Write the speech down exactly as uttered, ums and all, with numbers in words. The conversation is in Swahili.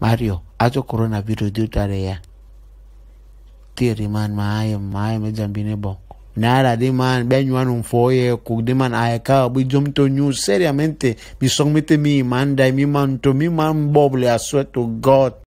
Mario, acho coronavirus di utare ya. Tiri man maaye maaye me jambine bon. Nada de man ben yuan un foye ku de man ayaka bu jom to new seriamente mi song mete mi man dai mi man to mi man boble I swear to God.